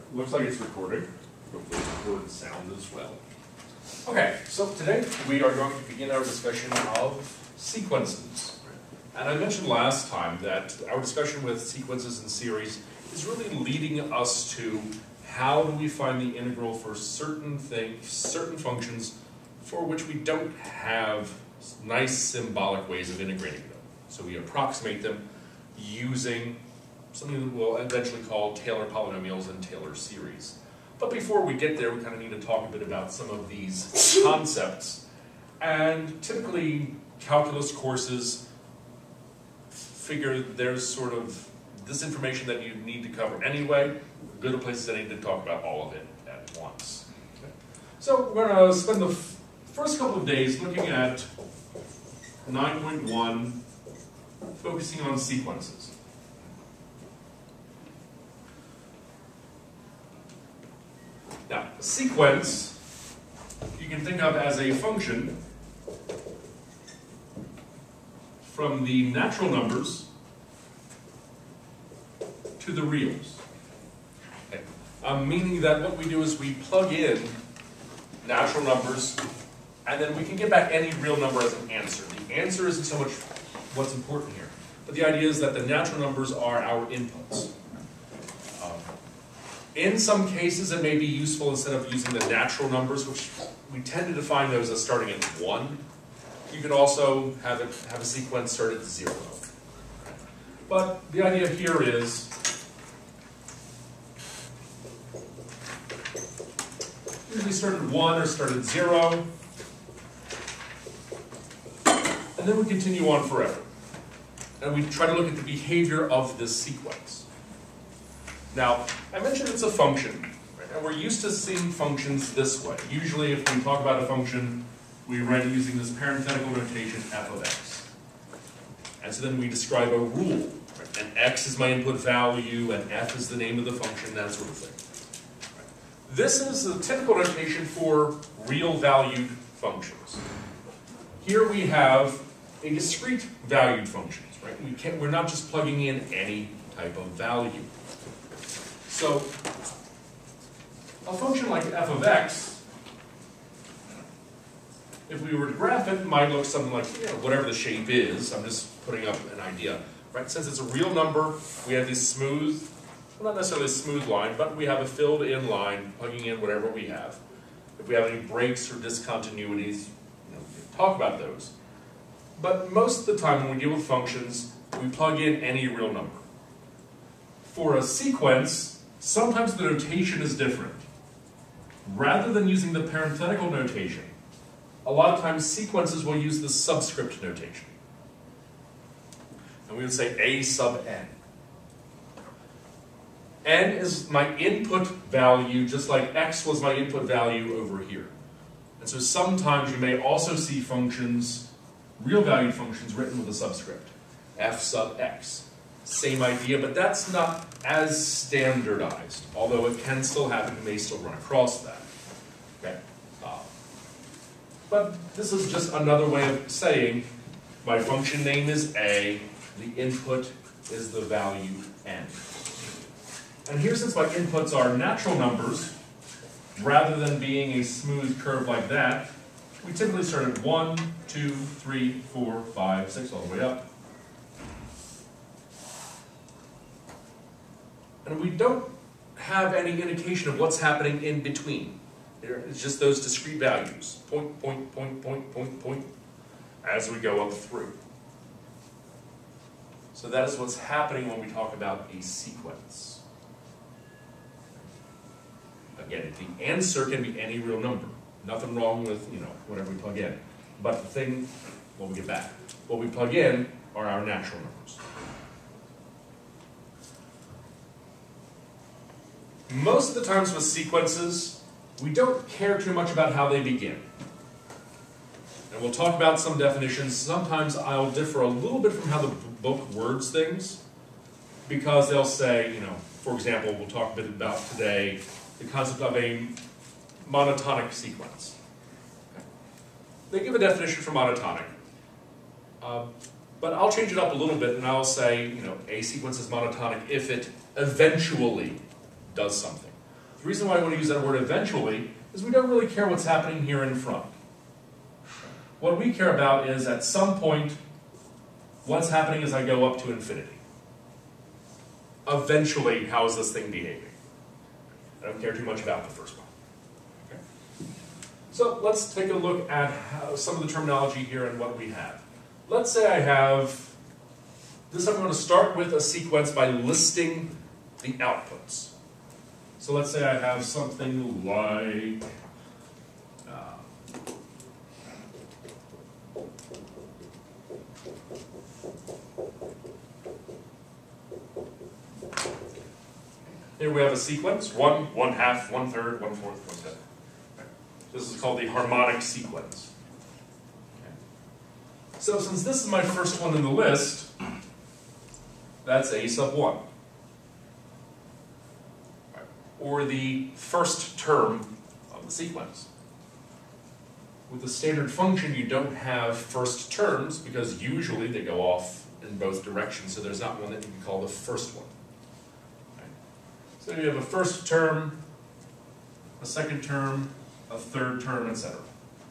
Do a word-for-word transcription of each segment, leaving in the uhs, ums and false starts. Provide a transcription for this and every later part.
looks like it's recording. Hopefully it's recorded sound as well. Okay, so today we are going to begin our discussion of sequences. And I mentioned last time that our discussion with sequences and series is really leading us to how do we find the integral for certain things, certain functions for which we don't have nice symbolic ways of integrating them. So we approximate them using something that we'll eventually call Taylor polynomials and Taylor series. But before we get there, we kind of need to talk a bit about some of these concepts. And typically, calculus courses figure there's sort of this information that you need to cover anyway. Go to places that need to talk about all of it at once. Okay. So we're going to spend the f first couple of days looking at nine point one, focusing on sequences. Now, a sequence you can think of as a function from the natural numbers to the reals. Okay. Um, meaning that what we do is we plug in natural numbers and then we can get back any real number as an answer. The answer isn't so much what's important here, but the idea is that the natural numbers are our inputs. Um, in some cases it may be useful instead of using the natural numbers, which we tend to define those as starting at one, you could also have, it, have a sequence start at zero. But the idea here is usually start at one or start at zero, and then we continue on forever. And we try to look at the behavior of this sequence. Now, I mentioned it's a function, right? And we're used to seeing functions this way. Usually if we talk about a function, we write it using this parenthetical notation f of x. And so then we describe a rule. Right? And x is my input value, and f is the name of the function, that sort of thing. Right? This is the typical notation for real valued functions. Here we have a discrete valued functions. Right? We can't, we're not just plugging in any type of value. So a function like f of x, if we were to graph it, it might look something like, you know, whatever the shape is. I'm just putting up an idea. Right? Since it's a real number, we have this smooth, well, not necessarily a smooth line, but we have a filled in line plugging in whatever we have. If we have any breaks or discontinuities, you know, we can talk about those. But most of the time when we deal with functions, we plug in any real number. For a sequence, sometimes the notation is different. Rather than using the parenthetical notation, a lot of times sequences will use the subscript notation. And we would say a sub n. N is my input value, just like x was my input value over here. And so sometimes you may also see functions, real valued functions, written with a subscript. F sub x. Same idea, but that's not as standardized. Although it can still happen, you may still run across that. Okay. Uh, But this is just another way of saying my function name is A, the input is the value N. And here, since my inputs are natural numbers, rather than being a smooth curve like that, we typically start at one, two, three, four, five, six, all the way up. And we don't have any indication of what's happening in between. It's just those discrete values, point, point, point, point, point, point, as we go up through. So that is what's happening when we talk about a sequence. Again, the answer can be any real number. Nothing wrong with, you know, whatever we plug in. But the thing, what we get back, what we plug in are our natural numbers. Most of the times with sequences, we don't care too much about how they begin. And we'll talk about some definitions. Sometimes I'll differ a little bit from how the book words things, because they'll say, you know, for example, we'll talk a bit about today the concept of a monotonic sequence. Okay. They give a definition for monotonic, uh, but I'll change it up a little bit and I'll say, you know, a sequence is monotonic if it eventually does something. The reason why I want to use that word eventually is we don't really care what's happening here in front. What we care about is at some point, what's happening as I go up to infinity. Eventually, how is this thing behaving? I don't care too much about the first one. Okay? So let's take a look at how, some of the terminology here and what we have. Let's say I have, this I'm going to start with a sequence by listing the outputs. So let's say I have something like, uh, here we have a sequence, one, one half, one third, one fourth, one fifth. Okay. This is called the harmonic sequence. Okay. So since this is my first one in the list, that's A sub one. Or the first term of the sequence. With the standard function, you don't have first terms because usually they go off in both directions, so there's not one that you can call the first one. Right? So you have a first term, a second term, a third term, et cetera.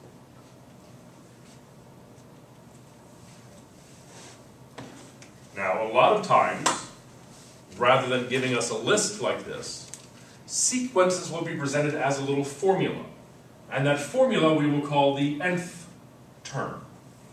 Now, a lot of times, rather than giving us a list like this, sequences will be presented as a little formula. And that formula we will call the nth term.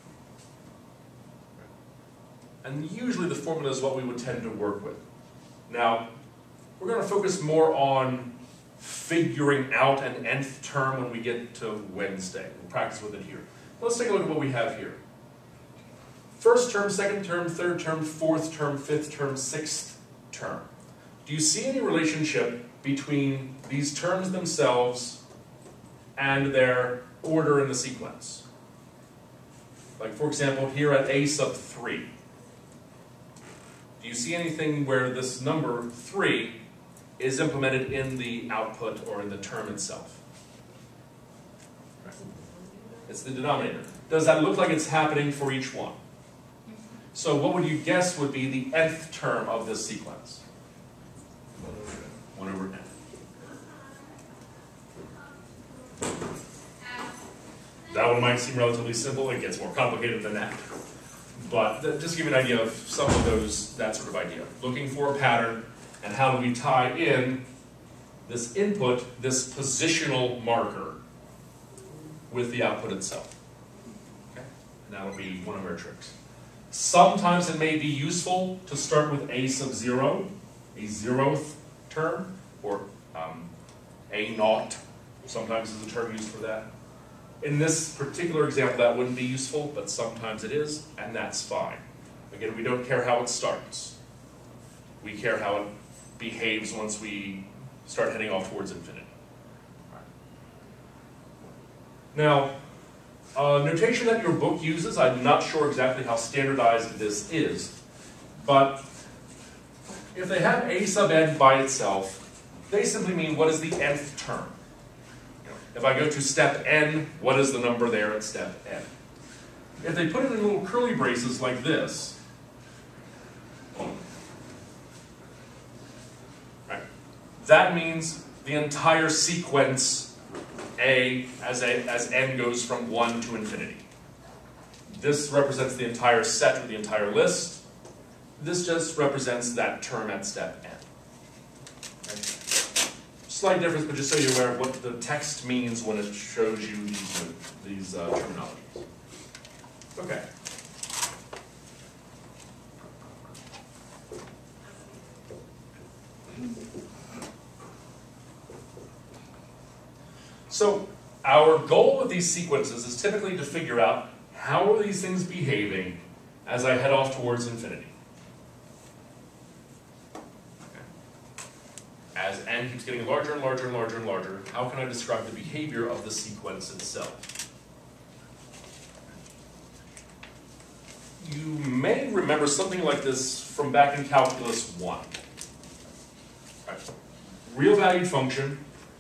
And usually the formula is what we would tend to work with. Now, we're going to focus more on figuring out an nth term when we get to Wednesday. We'll practice with it here. Let's take a look at what we have here. First term, second term, third term, fourth term, fifth term, sixth term. Do you see any relationship between these terms themselves and their order in the sequence? Like, for example, here at A sub three. Do you see anything where this number three is implemented in the output or in the term itself? Right. It's the denominator. Does that look like it's happening for each one? So what would you guess would be the nth term of this sequence? one over n. That one might seem relatively simple. It gets more complicated than that. But just to give you an idea of some of those, that sort of idea. Looking for a pattern, and how do we tie in this input, this positional marker, with the output itself. Okay? And that'll be one of our tricks. Sometimes it may be useful to start with A sub zero, a zeroth term, or um, A naught, sometimes is a term used for that. In this particular example, that wouldn't be useful, but sometimes it is, and that's fine. Again, we don't care how it starts. We care how it behaves once we start heading off towards infinity. Right. Now, uh, notation that your book uses, I'm not sure exactly how standardized this is, but if they have A sub n by itself, they simply mean what is the nth term. If I go to step n, what is the number there at step n? If they put it in little curly braces like this, right, that means the entire sequence A as, a as n goes from one to infinity. This represents the entire set or the entire list. This just represents that term at step n. Okay. Slight difference, but just so you're aware of what the text means when it shows you these, these uh, terminologies. Okay. So our goal with these sequences is typically to figure out how are these things behaving as I head off towards infinity. As n keeps getting larger and larger and larger and larger, how can I describe the behavior of the sequence itself? You may remember something like this from back in Calculus one. Right. Real valued function.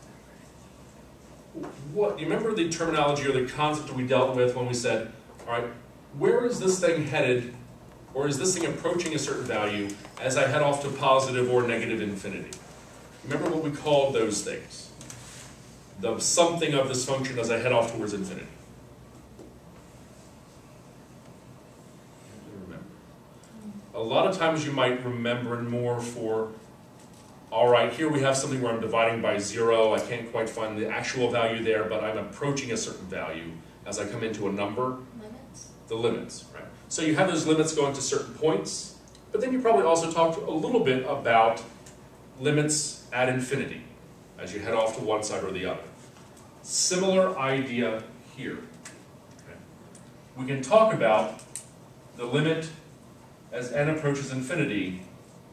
What, you remember the terminology or the concept we dealt with when we said, all right, where is this thing headed, or is this thing approaching a certain value as I head off to positive or negative infinity? Remember what we called those things. The something of this function as I head off towards infinity. A lot of times you might remember more for, all right, here we have something where I'm dividing by zero. I can't quite find the actual value there, but I'm approaching a certain value as I come into a number. Limits? The limits, right? So you have those limits going to certain points, but then you probably also talked a little bit about limits at infinity as you head off to one side or the other. Similar idea here. Okay. We can talk about the limit as n approaches infinity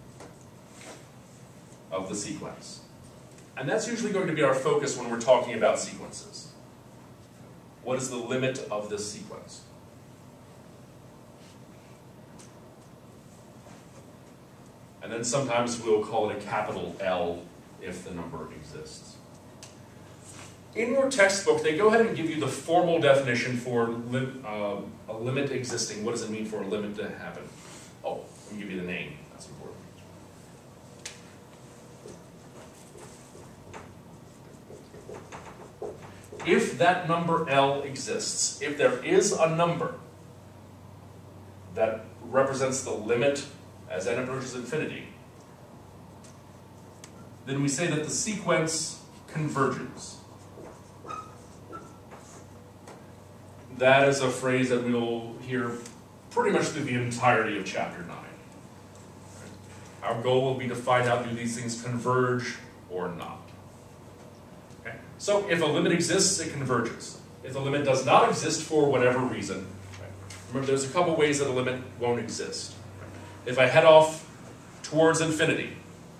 of the sequence. And that's usually going to be our focus when we're talking about sequences. What is the limit of this sequence? And then sometimes we'll call it a capital L if the number exists. In your textbook, they go ahead and give you the formal definition for lim uh, a limit existing. What does it mean for a limit to happen? Oh, let me give you the name. That's important. If that number L exists, if there is a number that represents the limit as n approaches infinity, then we say that the sequence converges. That is a phrase that we'll hear pretty much through the entirety of chapter nine. Our goal will be to find out, do these things converge or not? Okay. So if a limit exists, it converges. If the limit does not exist for whatever reason, right? Remember there's a couple ways that a limit won't exist. If I head off towards infinity,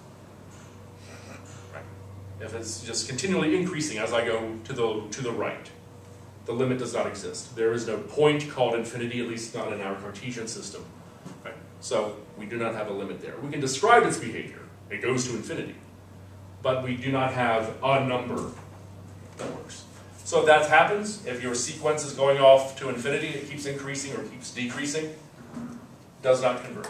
right? If it's just continually increasing as I go to the, to the right, the limit does not exist. There is no point called infinity, at least not in our Cartesian system. Right? So we do not have a limit there. We can describe its behavior. It goes to infinity. But we do not have a number that works. So if that happens, if your sequence is going off to infinity, it keeps increasing or keeps decreasing, does not converge.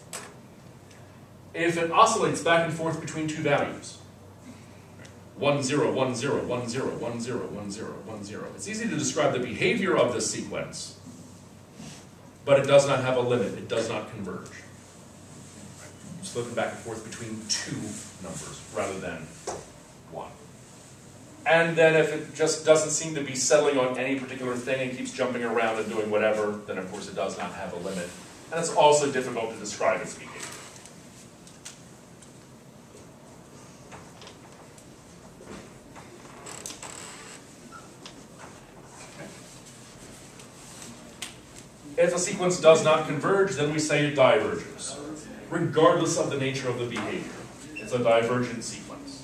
If it oscillates back and forth between two values, one, zero, one, zero, one, zero, one, zero, one, zero, one, zero. It's easy to describe the behavior of this sequence, but it does not have a limit. It does not converge. It's flipping back and forth between two numbers rather than one. And then if it just doesn't seem to be settling on any particular thing and keeps jumping around and doing whatever, then of course it does not have a limit. And it's also difficult to describe its behavior. If a sequence does not converge, then we say it diverges, regardless of the nature of the behavior. It's a divergent sequence.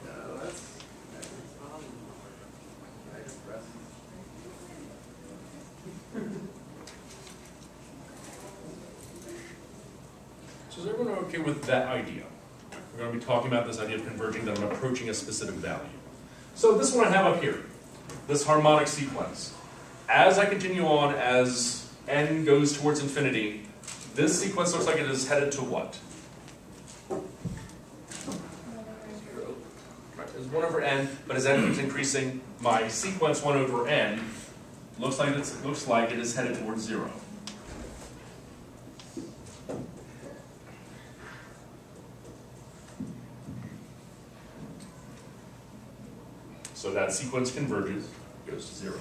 So is everyone okay with that idea? We're going to be talking about this idea of converging, that I'm approaching a specific value. So this one I have up here, this harmonic sequence. As I continue on, as n goes towards infinity, this sequence looks like it is headed to what? Right, it's one over n, but as n keeps increasing, my sequence one over n looks like it's, looks like it is headed towards zero. So that sequence converges, goes to zero.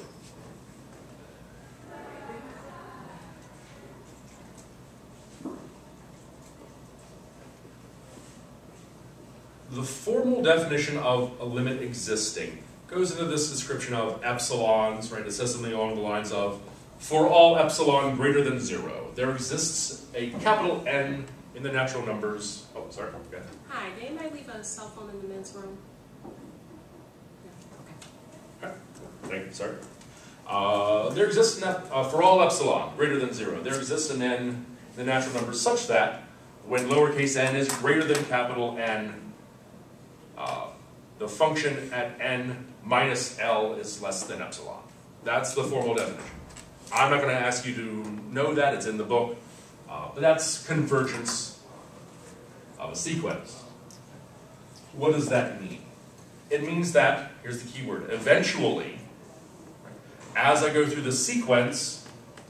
The formal definition of a limit existing goes into this description of epsilons, right? It says something along the lines of, for all epsilon greater than zero, there exists a capital N in the natural numbers. Oh, sorry, go ahead. Hi, did anybody leave a cell phone in the men's room? Okay. Thank you, sorry. Uh, there exists, an, uh, for all epsilon greater than zero, there exists an N in the natural numbers such that when lowercase n is greater than capital N, Uh, the function at n minus L is less than epsilon. That's the formal definition. I'm not going to ask you to know that, it's in the book, uh, but that's convergence of a sequence. What does that mean? It means that, here's the key word, eventually, as I go through the sequence,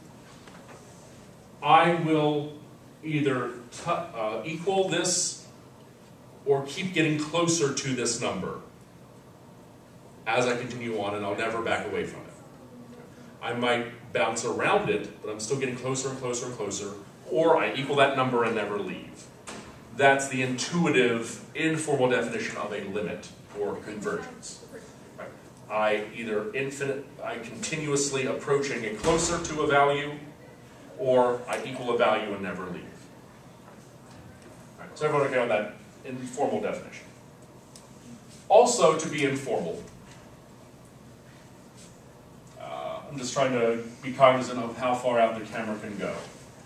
I will either t uh, equal this or keep getting closer to this number as I continue on, and I'll never back away from it. I might bounce around it, but I'm still getting closer and closer and closer, or I equal that number and never leave. That's the intuitive, informal definition of a limit or convergence. Right? I either infinite, I continuously approaching and closer to a value, or I equal a value and never leave. Right, so everyone okay on that informal definition? Also, to be informal, uh, I'm just trying to be cognizant of how far out the camera can go.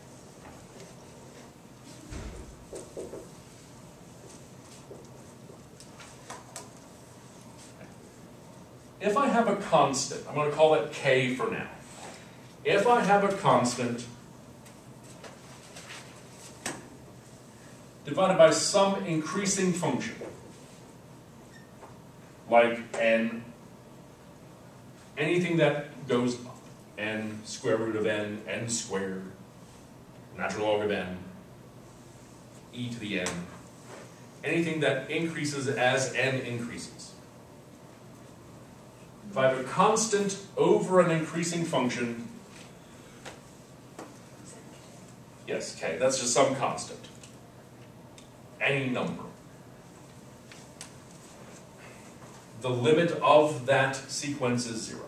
If I have a constant, I'm going to call it k for now. If I have a constant divided by some increasing function, like n, anything that goes up, n, square root of n, n squared, natural log of n, e to the n, anything that increases as n increases. If I have a constant over an increasing function, yes, k, that's just some constant, any number. The limit of that sequence is zero.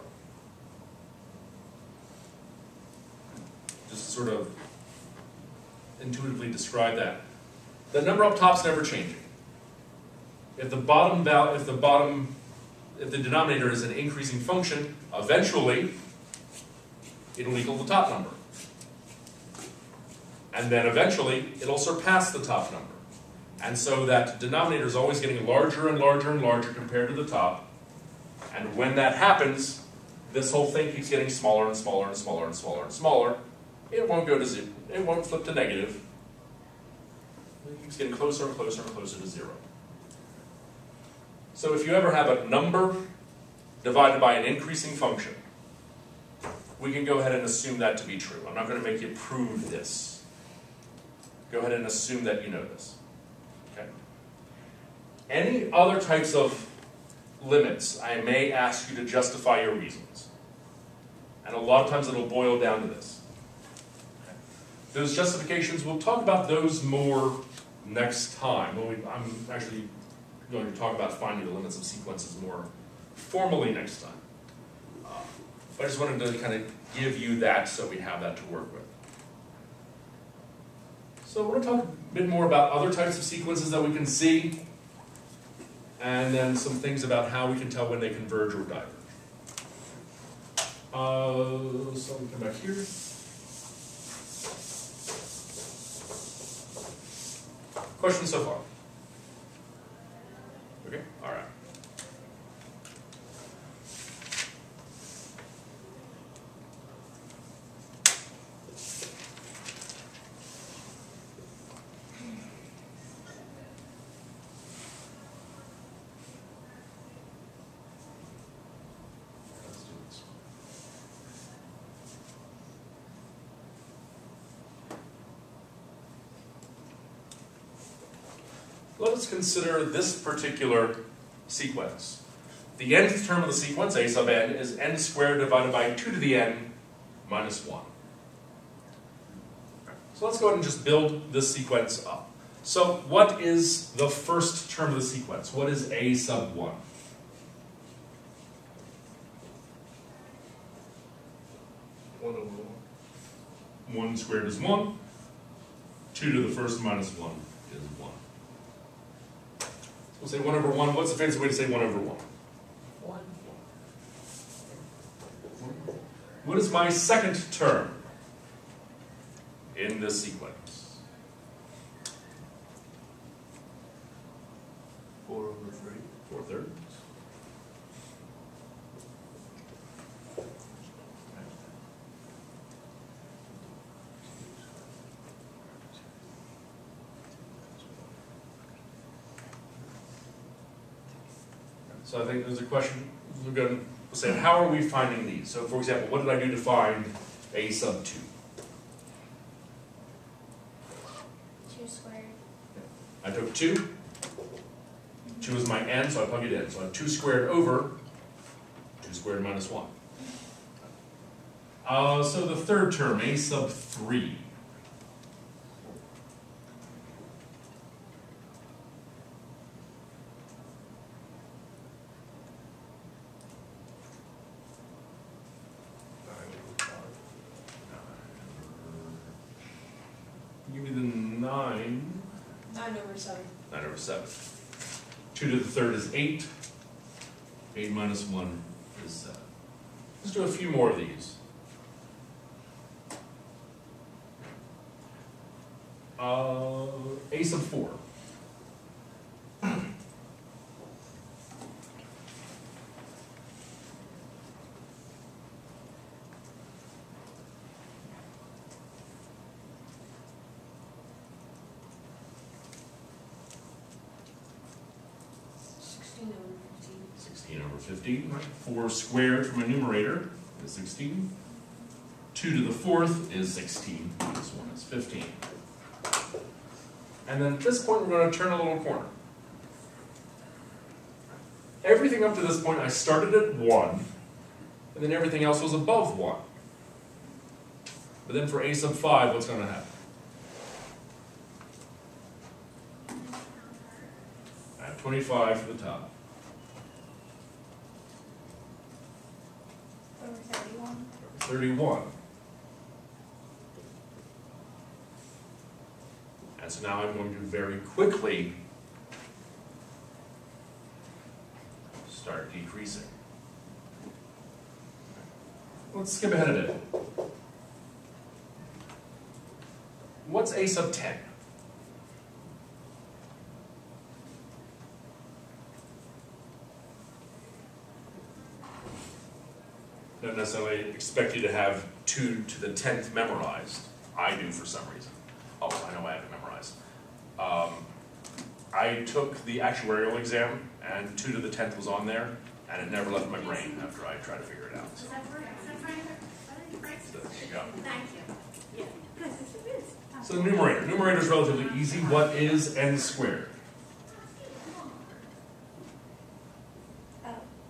Just to sort of intuitively describe that. The number up top's never changing. If the bottom val if the bottom if the denominator is an increasing function, eventually it'll equal the top number. And then eventually it'll surpass the top number. And so that denominator is always getting larger and larger and larger compared to the top. And when that happens, this whole thing keeps getting smaller and smaller and smaller and smaller and smaller. It won't go to zero. It won't flip to negative. It keeps getting closer and closer and closer to zero. So if you ever have a number divided by an increasing function, we can go ahead and assume that to be true. I'm not going to make you prove this. Go ahead and assume that you know this. Okay. Any other types of limits, I may ask you to justify your reasons. And a lot of times it'll boil down to this. Okay. Those justifications, we'll talk about those more next time. When we, I'm actually going to talk about finding the limits of sequences more formally next time. Uh, but I just wanted to kind of give you that so we have that to work with. So we're going to talk a bit more about other types of sequences that we can see, and then some things about how we can tell when they converge or diverge. Uh, so we come back here. Questions so far? Okay, all right. Let's do this. Let us consider this particular sequence. The nth term of the sequence, a sub n, is n squared divided by two to the n minus one. So let's go ahead and just build this sequence up. So what is the first term of the sequence? What is a sub one? one over one. one squared is one. two to the first minus one is one. We'll say one over one. What's the fancy way to say one over one? One. What is my second term in this sequence? Four over three. Four thirds. So I think there's a question, we're going to say, how are we finding these? So for example, what did I do to find a sub two? two squared. I took two. two is my n, so I plug it in. So I have two squared over two squared minus one. Uh, so the third term, a sub three. Give me the nine. Nine over seven. nine over seven. two to the third is eight. eight minus one is seven. Let's do a few more of these. Uh, a sub four. sixteen over fifteen. sixteen over fifteen, right? four squared from a numerator is sixteen. two to the fourth is sixteen. This one is fifteen. And then at this point, we're going to turn a little corner. Everything up to this point, I started at one, and then everything else was above one. But then for a sub five, what's going to happen? I have twenty-five for the top. Over thirty-one. thirty-one. And so now I'm going to very quickly start decreasing. Let's skip ahead a bit. What's a sub ten? Don't necessarily expect you to have two to the tenth memorized. I do for some reason. Oh, I know I have it memorized. Um, I took the actuarial exam, and two to the tenth was on there, and it never left my brain after I tried to figure it out. Is that right? Is that right? So there you go. Thank you. Yeah. Because it is. So the numerator. Numerator is relatively easy. What is n squared? Uh,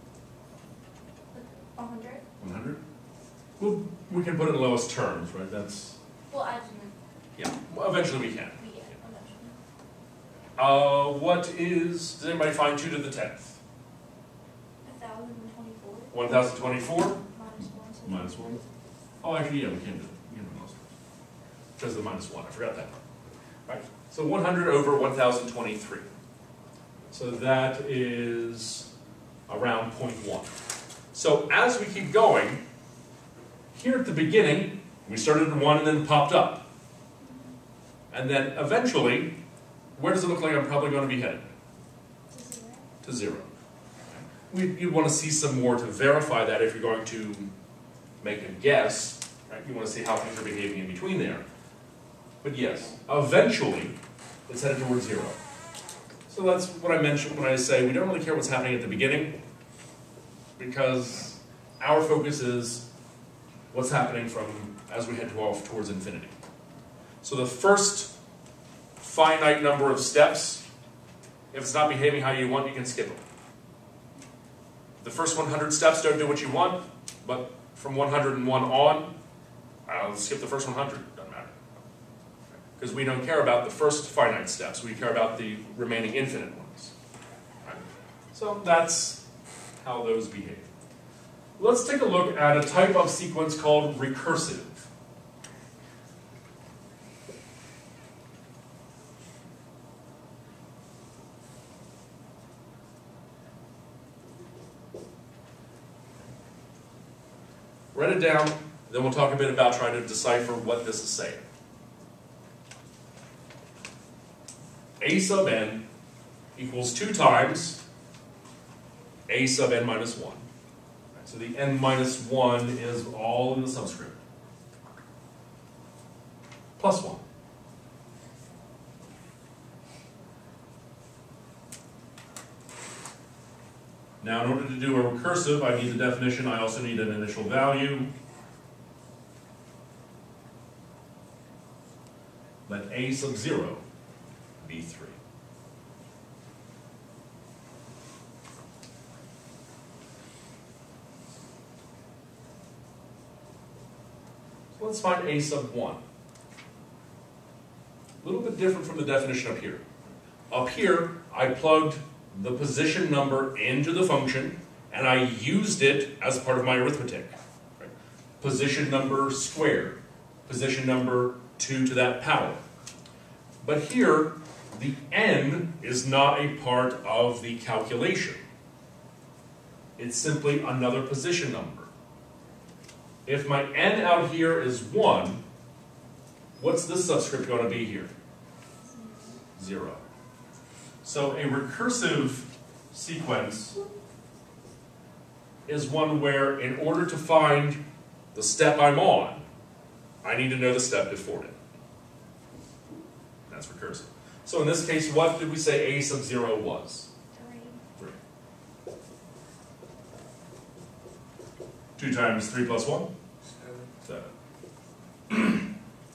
one hundred. one hundred? Well, we can put it in lowest terms, right? That's, Well, I didn't. yeah. Well, eventually we can. We get eventually. Uh, what is, does anybody find two to the tenth? one thousand twenty-four. one thousand twenty-four? Minus one. So Minus one. Oh, actually, yeah, we can do it. We can do most of it. Because of the minus one, I forgot that part. Right. So one hundred over one thousand twenty-three. So that is around zero point one. So as we keep going, here at the beginning, we started at one and then popped up. And then eventually, where does it look like I'm probably going to be headed? to zero. To zero. We, you'd want to see some more to verify that if you're going to make a guess. Right? You want to see how things are behaving in between there. But yes, eventually, it's headed towards zero. So that's what I mentioned when I say we don't really care what's happening at the beginning, because our focus is what's happening from as we head off towards infinity. So the first finite number of steps, if it's not behaving how you want, you can skip them. The first one hundred steps don't do what you want, but from one hundred one on, I'll skip the first one hundred, doesn't matter. Because we don't care about the first finite steps, we care about the remaining infinite ones. Right? So that's how those behave. Let's take a look at a type of sequence called recursive. Write it down, then we'll talk a bit about trying to decipher what this is saying. A sub n equals two times a sub n minus one. So the n minus one is all in the subscript. Plus one. Now, in order to do a recursive, I need the definition, I also need an initial value. Let a sub zero be three. So let's find a sub one. A little bit different from the definition up here. Up here, I plugged the position number into the function, and I used it as part of my arithmetic. Right? Position number squared, position number two to that power. But here, the n is not a part of the calculation. It's simply another position number. If my n out here is one, what's this subscript going to be here? Zero. So a recursive sequence is one where, in order to find the step I'm on, I need to know the step before it. That's recursive. So in this case, what did we say a sub zero was? Three. Three. Two times three plus one? Seven. Seven.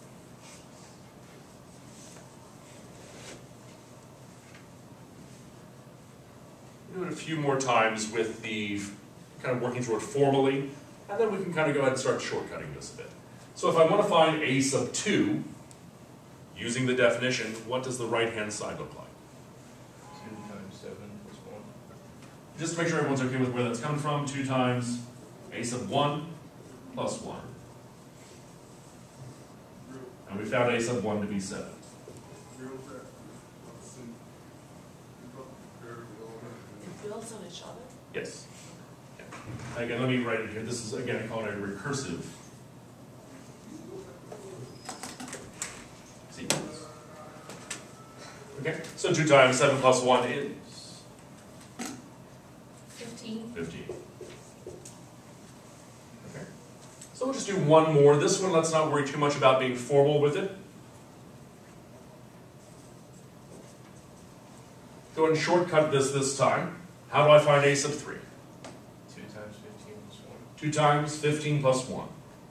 Do it a few more times with the kind of working through it formally, and then we can kind of go ahead and start shortcutting this a bit. So if I want to find a sub two, using the definition, what does the right-hand side look like? Two times seven plus one. Just to make sure everyone's okay with where that's coming from, two times a sub one plus one. And we found a sub one to be seven. It builds on each other? Yes. Yeah. Again, let me write it here. This is, again, I call it a recursive sequence. Okay, so two times seven plus one is Fifteen. fifteen. Okay. So we'll just do one more. This one, let's not worry too much about being formal with it. Go ahead and shortcut this this time. How do I find a sub three? Two times fifteen plus one. two times fifteen plus one.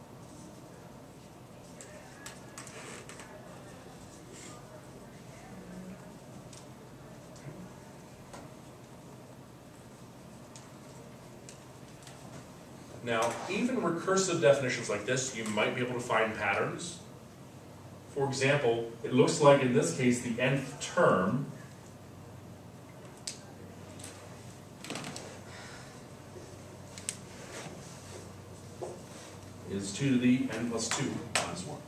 Now, even recursive definitions like this, you might be able to find patterns. For example, it looks like in this case the nth term is two to the n plus two minus one.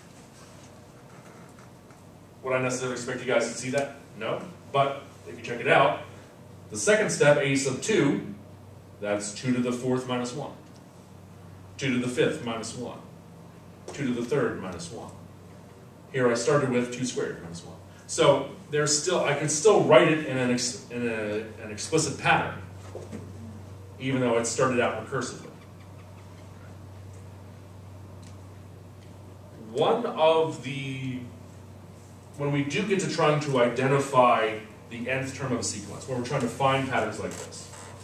Would I necessarily expect you guys to see that? No. But if you check it out, the second step, a sub two, that's two to the fourth minus one. two to the fifth minus one. two to the third minus one. Here I started with two squared minus one. So there's still, I can still write it in an, ex, in a, an explicit pattern, even though it started out recursively. One of the, when we do get to trying to identify the nth term of a sequence, when we're trying to find patterns like this,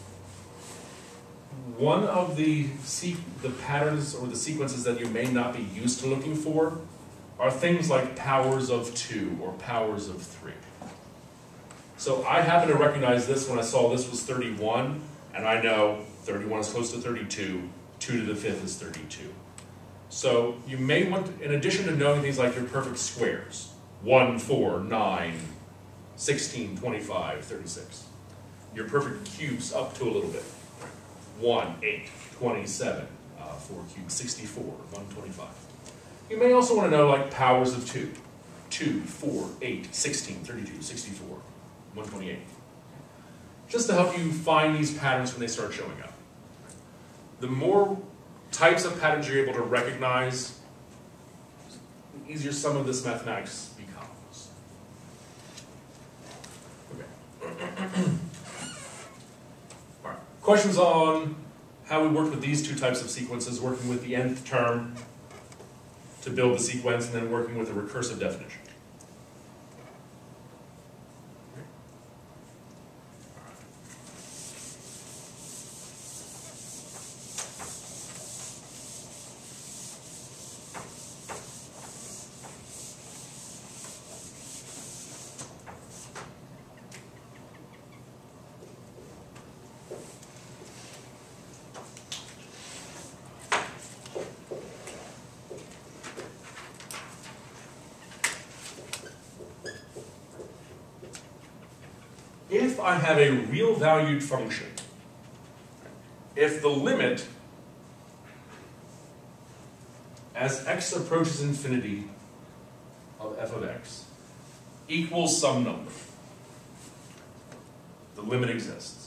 one of the, the patterns or the sequences that you may not be used to looking for are things like powers of two or powers of three. So I happen to recognize this when I saw this was thirty-one, and I know thirty-one is close to thirty-two, two to the fifth is thirty-two. So you may want, to, in addition to knowing things like your perfect squares, one, four, nine, sixteen, twenty-five, thirty-six, your perfect cubes up to a little bit. one, eight, twenty-seven, uh, four cubed, sixty-four, one twenty-five. You may also want to know like powers of two. two, four, eight, sixteen, thirty-two, sixty-four, one twenty-eight. Just to help you find these patterns when they start showing up. The more types of patterns you're able to recognize, the easier some of this mathematics becomes. Okay. All right. Questions on how we worked with these two types of sequences, working with the nth term to build the sequence, and then working with a recursive definition. if I have a real valued function, if the limit as x approaches infinity of f of x equals some number, the limit exists.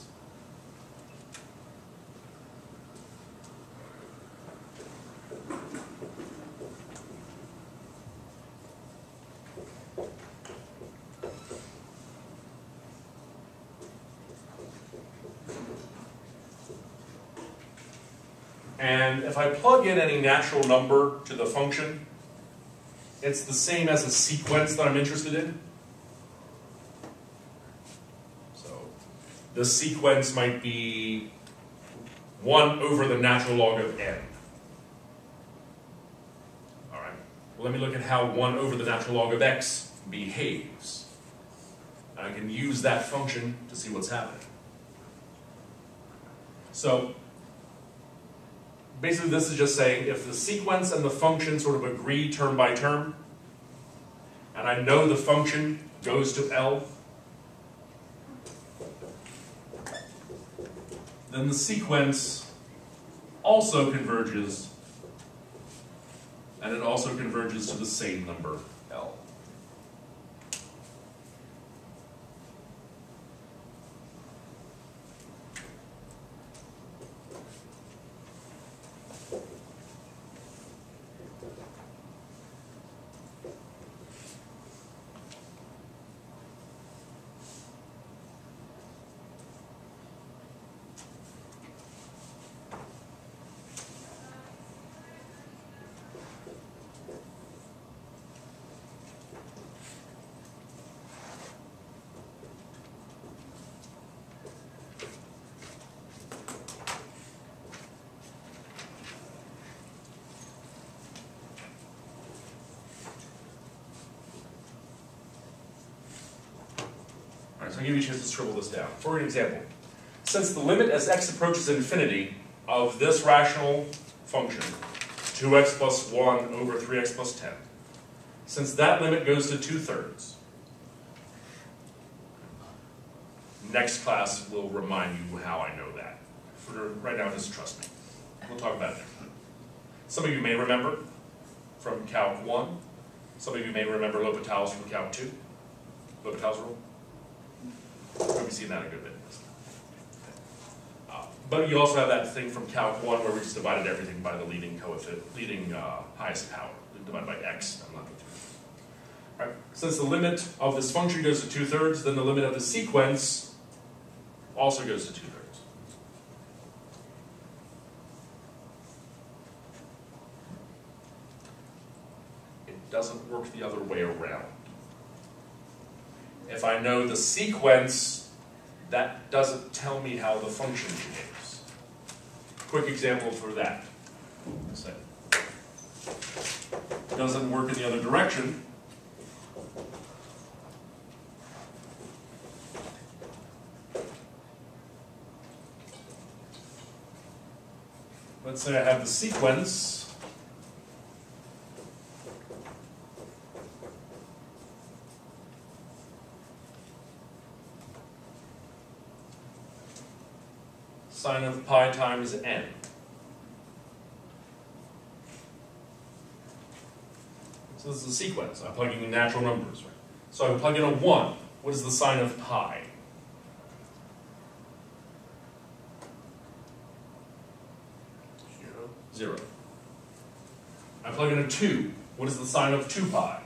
And if I plug in any natural number to the function, it's the same as a sequence that I'm interested in. So the sequence might be one over the natural log of n. All right. Well, let me look at how one over the natural log of x behaves. And I can use that function to see what's happening. So basically, this is just saying if the sequence and the function sort of agree term by term, and I know the function goes to L, then the sequence also converges, and it also converges to the same number, L. So I'll give you a chance to scribble this down. For an example, since the limit as x approaches infinity of this rational function, two x plus one over three x plus ten, since that limit goes to two-thirds, next class will remind you how I know that. For right now, just trust me. We'll talk about it. Some of you may remember from Calc one. Some of you may remember L'Hopital's from Calc two. L'Hopital's rule. We've seen that a good bit. Uh, but you also have that thing from Calc one where we just divided everything by the leading coefficient, leading uh, highest power, divided by x. I'm not going to. All right. Since the limit of this function goes to two-thirds, then the limit of the sequence also goes to two-thirds. It doesn't work the other way around. If I know the sequence, that doesn't tell me how the function behaves. Quick example for that. Say, doesn't work in the other direction. Let's say I have the sequence sine of pi times n. So this is a sequence. I'm plugging in natural numbers. Right? So I plug in a one. What is the sine of pi? Zero. Zero. I plug in a two. What is the sine of two pi?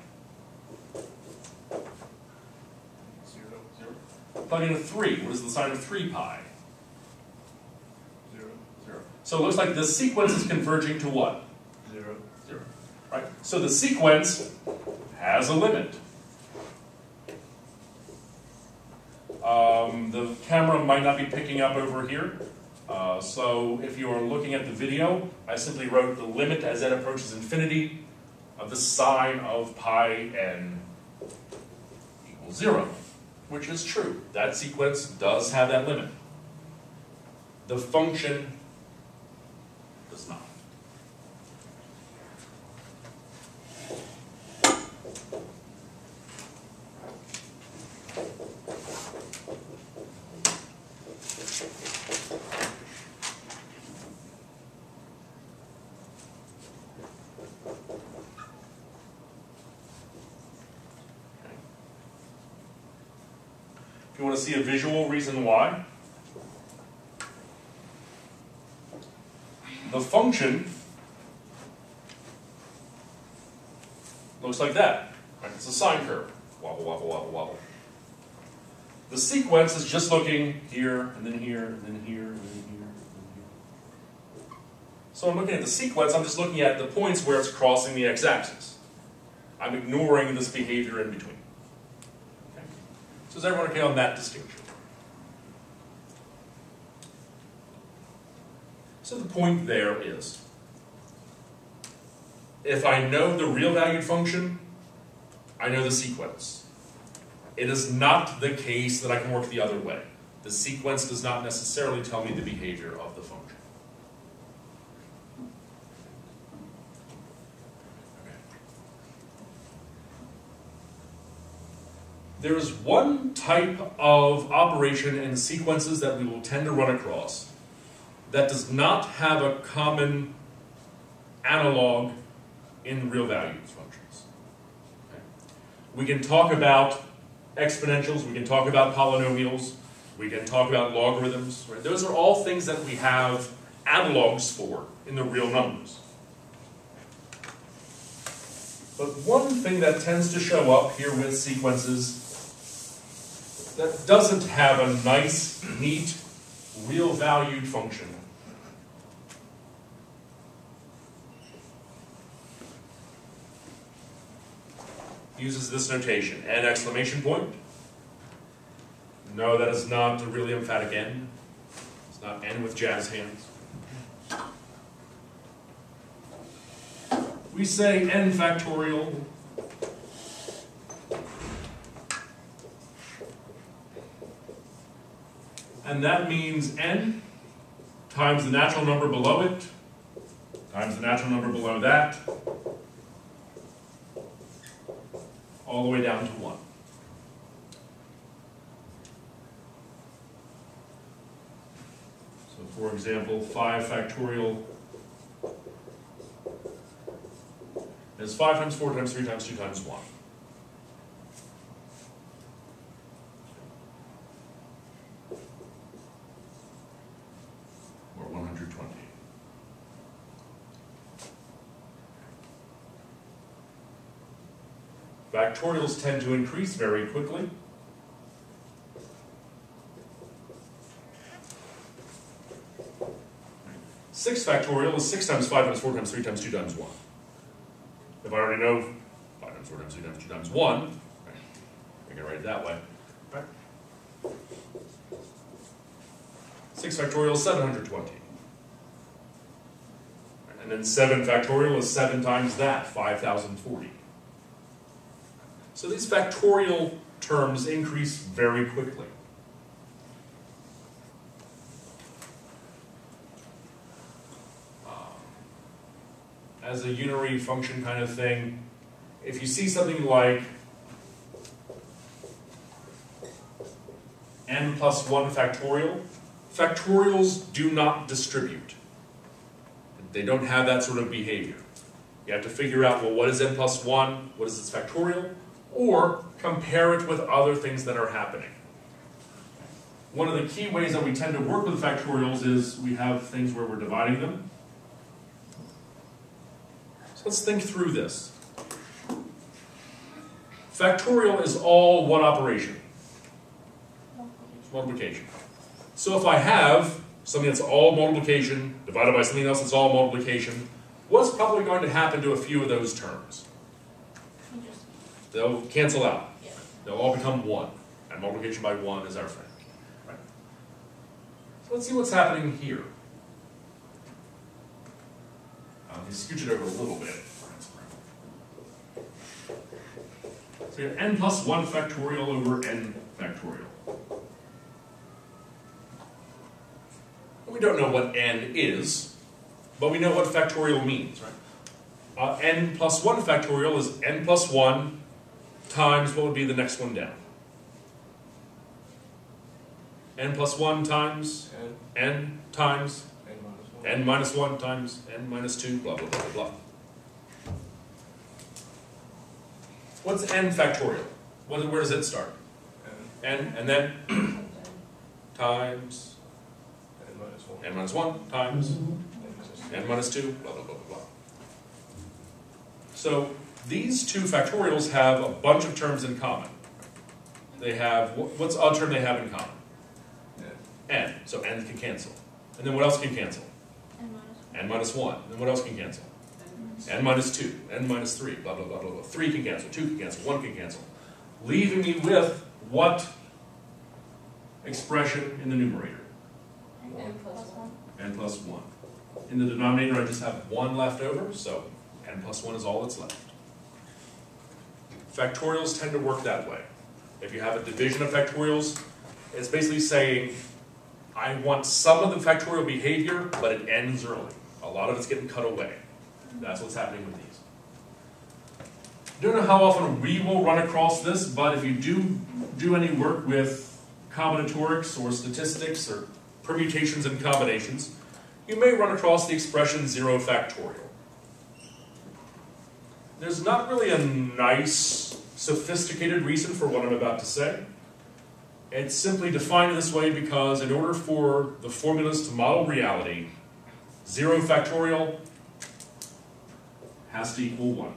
Zero. Zero. Plug in a three. What is the sine of three pi? Zero. Zero. So it looks like this sequence is converging to what? Zero. Zero. Right? So the sequence has a limit. Um, the camera might not be picking up over here. Uh, so if you are looking at the video, I simply wrote the limit as n approaches infinity of the sine of pi n equals zero, which is true. That sequence does have that limit. The function does not. If you want to see a visual reason why, the function looks like that. Right? It's a sine curve. Wobble, wobble, wobble, wobble. The sequence is just looking here, and then here, and then here, and then here, and then here. So I'm looking at the sequence, I'm just looking at the points where it's crossing the x-axis. I'm ignoring this behavior in between. Okay? So is everyone okay on that distinction? So the point there is, if I know the real valued function, I know the sequence. It is not the case that I can work the other way. The sequence does not necessarily tell me the behavior of the function. Okay. There is one type of operation in sequences that we will tend to run across that does not have a common analog in real valued functions. Okay. We can talk about exponentials, we can talk about polynomials, we can talk about logarithms. Right? Those are all things that we have analogs for in the real numbers. But one thing that tends to show up here with sequences that doesn't have a nice, neat, real valued function uses this notation, n exclamation point. No, that is not a really emphatic n. It's not n with jazz hands. We say n factorial. And that means n times the natural number below it, times the natural number below that, all the way down to one. So for example, five factorial is five times four times three times two times one. Or one hundred twenty. Factorials tend to increase very quickly. six factorial is six times five times four times three times two times one. If I already know five times four times three times two times one, right, I can write it that way. Right. six factorial is seven hundred twenty. And then seven factorial is seven times that, five thousand forty. So these factorial terms increase very quickly. As a unary function kind of thing, if you see something like n plus one factorial, factorials do not distribute. They don't have that sort of behavior. You have to figure out, well, what is n plus one? What is its factorial? Or compare it with other things that are happening. One of the key ways that we tend to work with factorials is we have things where we're dividing them. So let's think through this. Factorial is all one operation. It's multiplication. So if I have something that's all multiplication divided by something else that's all multiplication, what's probably going to happen to a few of those terms? They'll cancel out. Yeah. They'll all become one. And multiplication by one is our friend. Right? So let's see what's happening here. Uh, let me scooch it over a little bit. So we have n plus one factorial over n factorial. We don't know what n is, but we know what factorial means, right? Uh, n plus one factorial is n plus one times what would be the next one down? N plus one times N, n times N minus one. n minus one times n minus two, blah, blah, blah, blah, blah. What's n factorial? What, where does it start? n, and then times N minus one. n minus one times n minus two, blah, blah, blah, blah, blah. So these two factorials have a bunch of terms in common. They have, wh- what's the odd term they have in common? N. N, so n can cancel. And then what else can cancel? N minus one. N minus one. And then what else can cancel? N minus two, N minus three, blah, blah, blah, blah, blah. three can cancel, two can cancel, one can cancel. Leaving me with what expression in the numerator? N plus one. N plus one. In the denominator, I just have one left over, so n plus one is all that's left. Factorials tend to work that way. If you have a division of factorials, it's basically saying, I want some of the factorial behavior, but it ends early. A lot of it's getting cut away. That's what's happening with these. Don't know how often we will run across this, but if you do do any work with combinatorics or statistics or permutations and combinations, you may run across the expression zero factorial. There's not really a nice, sophisticated reason for what I'm about to say. It's simply defined this way because in order for the formulas to model reality, zero factorial has to equal one.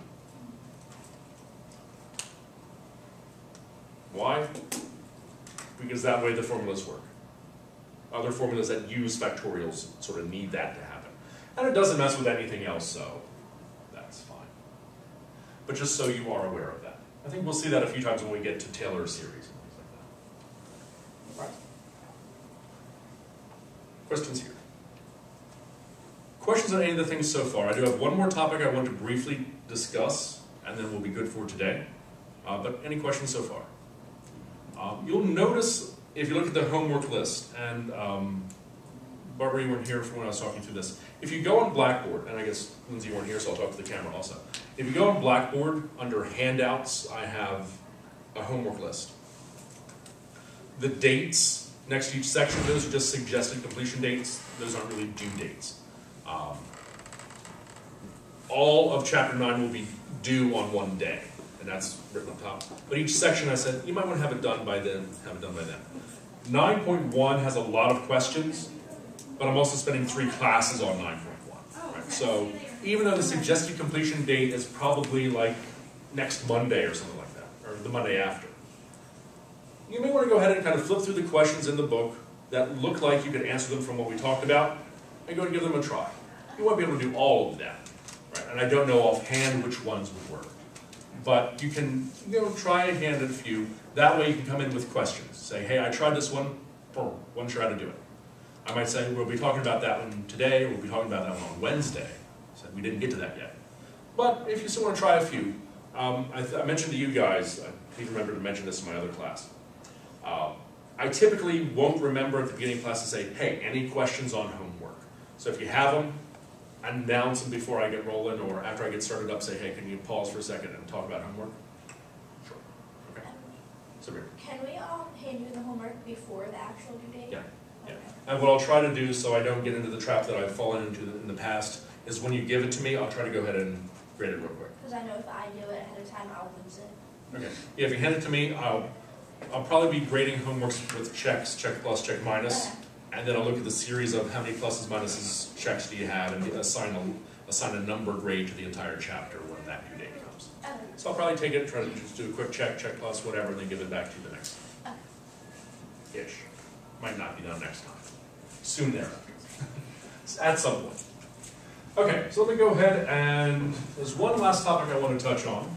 Why? Because that way the formulas work. Other formulas that use factorials sort of need that to happen. And it doesn't mess with anything else, so that's fine. But just so you are aware of that. I think we'll see that a few times when we get to Taylor series and things like that. Right. Questions here? Questions on any of the things so far? I do have one more topic I want to briefly discuss, and then we'll be good for today. Uh, but any questions so far? Um, you'll notice, if you look at the homework list, and um, Barbara, you weren't here for when I was talking through this. If you go on Blackboard, and I guess Lindsay, you weren't here, so I'll talk to the camera also. If you go on Blackboard, under handouts, I have a homework list. The dates next to each section, those are just suggested completion dates. Those aren't really due dates. Um, all of chapter nine will be due on one day, and that's written on top. But each section I said, you might want to have it done by then, have it done by then. nine point one has a lot of questions, but I'm also spending three classes on nine point one. Right? So even though the suggested completion date is probably like next Monday or something like that, or the Monday after, you may want to go ahead and kind of flip through the questions in the book that look like you could answer them from what we talked about, and go and give them a try. You won't be able to do all of them, right? And I don't know offhand which ones would work. But you can, you know, try a hand at a few. That way you can come in with questions. Say, hey, I tried this one, boom, wasn't sure how to do it. I might say, we'll be talking about that one today, or we'll be talking about that one on Wednesday. So we didn't get to that yet. But if you still want to try a few, um, I, I mentioned to you guys, I need to remember to mention this in my other class. Um, I typically won't remember at the beginning of class to say, hey, any questions on homework? So if you have them, announce them before I get rolling, or after I get started up, say, hey, can you pause for a second and talk about homework? Sure. Okay. Sabrina. Can we um, hand you the homework before the actual due date? Yeah. Yeah. Okay. And what I'll try to do, so I don't get into the trap that I've fallen into in the past, is when you give it to me, I'll try to go ahead and grade it real quick. Because I know if I do it ahead of time, I'll lose it. Okay. Yeah, if you hand it to me, I'll, I'll probably be grading homeworks with checks, check plus, check minus. Okay. And then I'll look at the series of how many pluses, minuses, checks do you have, and assign a, assign a number grade to the entire chapter when that due date comes. Okay. So I'll probably take it, try to just do a quick check, check plus, whatever, and then give it back to you the next Okay. ish. Might not be done next time. Soon there. At some point. Okay, so let me go ahead and there's one last topic I want to touch on.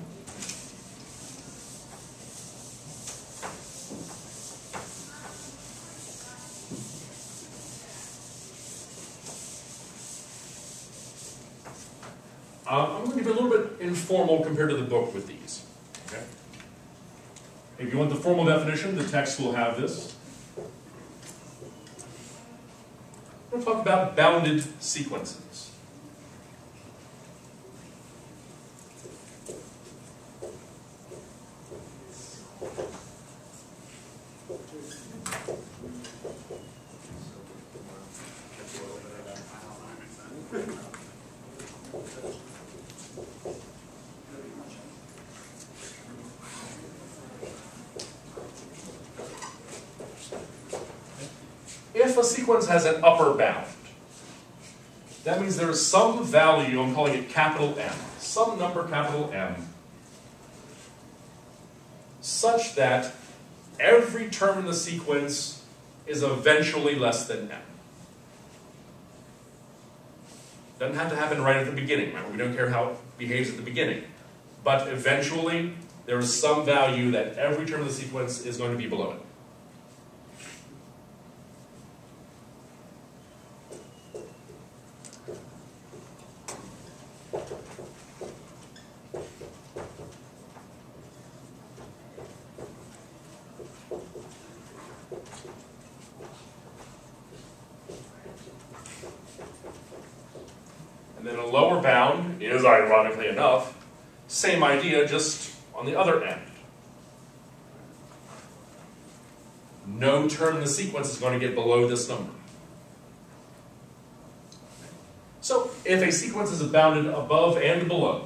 Um, I'm going to be a little bit informal compared to the book with these. Okay? If you want the formal definition, the text will have this. We're going to talk about bounded sequences. if a sequence has an upper bound, that means there is some value, I'm calling it capital M, some number capital M, such that every term in the sequence is eventually less than M. Doesn't have to happen right at the beginning. Remember, we don't care how it behaves at the beginning. But eventually, there is some value that every term of the sequence is going to be below it. And then a lower bound is, ironically enough, same idea, just on the other end. No term in the sequence is going to get below this number. So, if a sequence is bounded above and below,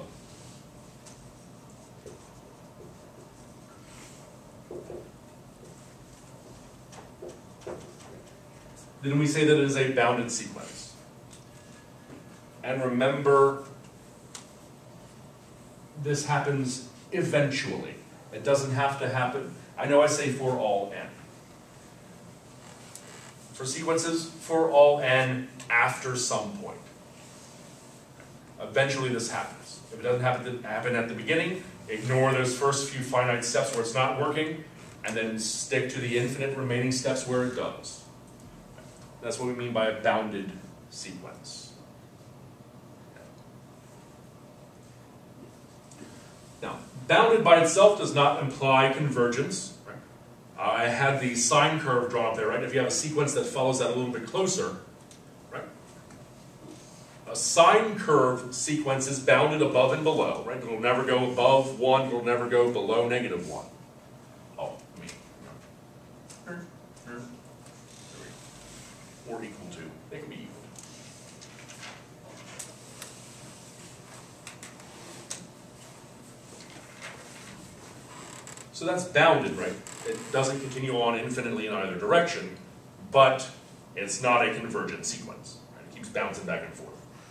then we say that it is a bounded sequence. And remember, this happens eventually. It doesn't have to happen. I know I say for all n. For sequences, for all n after some point. Eventually this happens. If it doesn't happen, happen at the beginning, ignore those first few finite steps where it's not working, and then stick to the infinite remaining steps where it does. That's what we mean by a bounded sequence. Now, bounded by itself does not imply convergence. Right? Uh, I had the sine curve drawn up there, right? If you have a sequence that follows that a little bit closer, right? A sine curve sequence is bounded above and below, right? It'll never go above one, it'll never go below negative one. Oh, I mean, or equal to. They can be equal. So that's bounded, right? It doesn't continue on infinitely in either direction, but it's not a convergent sequence. Right? It keeps bouncing back and forth.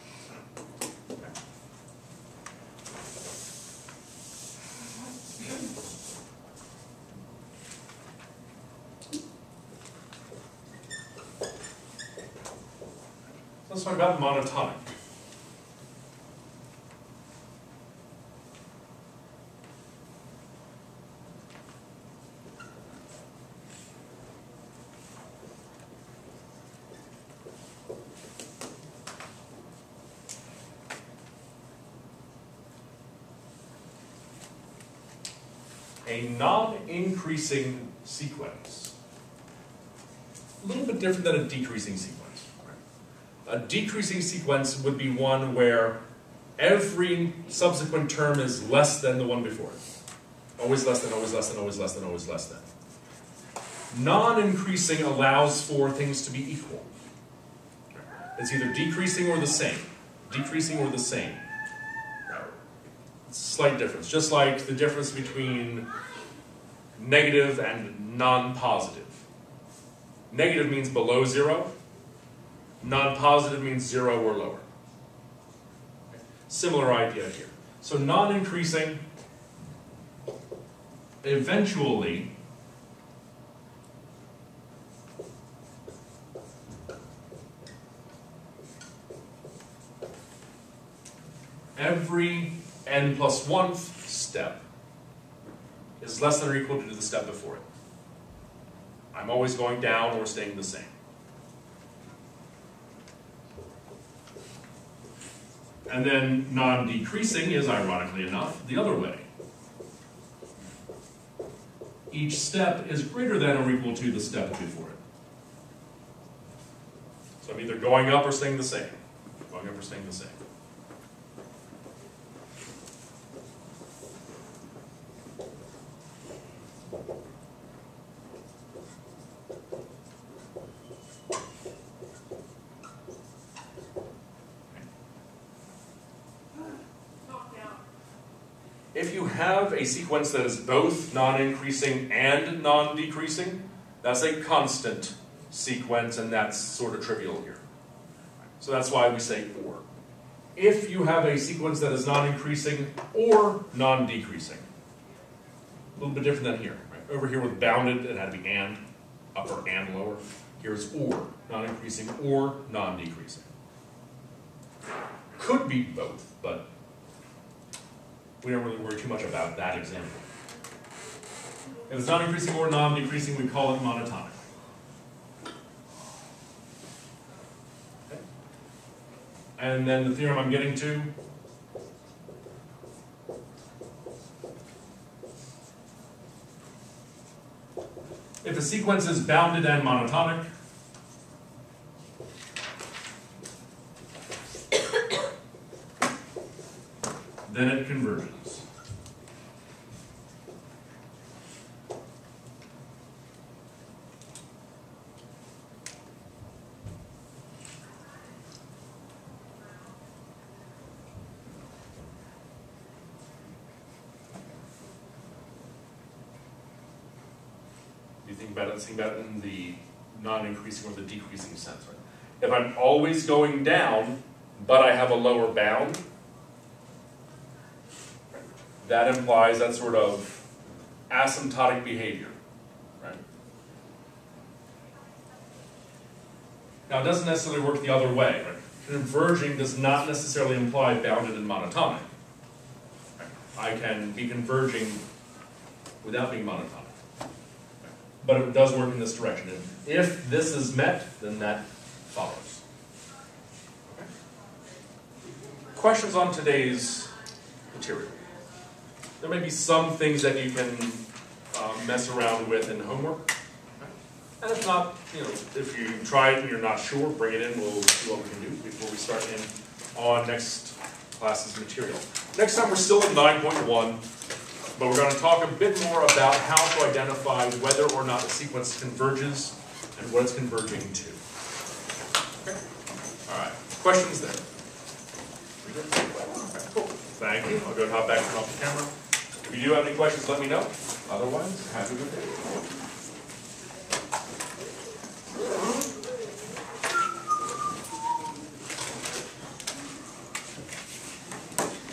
Let's talk about monotonic. A non-increasing sequence. A little bit different than a decreasing sequence. A decreasing sequence would be one where every subsequent term is less than the one before it. Always less than, always less than, always less than, always less than. Non-increasing allows for things to be equal. It's either decreasing or the same. Decreasing or the same. Slight difference, just like the difference between negative and non-positive. Negative means below zero, non-positive means zero or lower. Similar idea here. So non-increasing, eventually, every n plus one step is less than or equal to the step before it. I'm always going down or staying the same. And then non-decreasing is, ironically enough, the other way. Each step is greater than or equal to the step before it. So I'm either going up or staying the same. Going up or staying the same. If you have a sequence that is both non-increasing and non-decreasing, that's a constant sequence, and that's sort of trivial here. So that's why we say or. If you have a sequence that is non-increasing or non-decreasing, a little bit different than here. Right? Over here with bounded, it had to be and, upper and lower. Here's or, non-increasing or non-decreasing. Could be both, but we don't really worry too much about that example. If it's non-increasing or non-decreasing, we call it monotonic. Okay. And then the theorem I'm getting to, if a sequence is bounded and monotonic, then it converges. You think about it, think about it in the non-increasing or the decreasing sense, right? If I'm always going down, but I have a lower bound, that implies that sort of asymptotic behavior, right? Now, it doesn't necessarily work the other way, right? Converging does not necessarily imply bounded and monotonic. Right? I can be converging without being monotonic. But it does work in this direction. And if this is met, then that follows. Okay. Questions on today's material? There may be some things that you can uh, mess around with in homework. Okay. And if not, you know, if you try it and you're not sure, bring it in. We'll see what we can do before we start in on next class's material. Next time we're still in nine point one. But we're going to talk a bit more about how to identify whether or not a sequence converges and what it's converging to. Okay. All right. Questions there? Okay, cool. Thank you. I'll go and hop back and off the camera. If you do have any questions, let me know. Otherwise, have a good day.